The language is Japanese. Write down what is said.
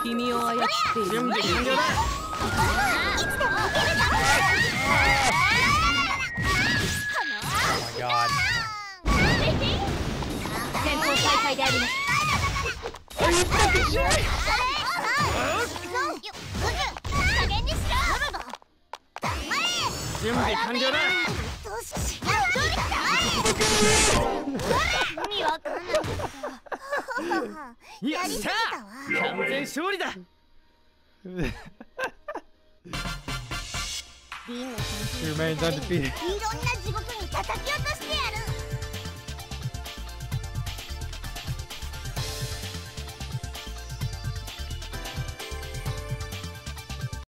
君を操っている。 準備完了だ。 いつでも行けるぞ。戦闘再開であります。加減にしろ。 準備完了だ。 意味わかんないけど。 よっしゃー、完全勝利だ。 リンの先生 He remains undefeated. いろんな地獄に叩き落としてやる。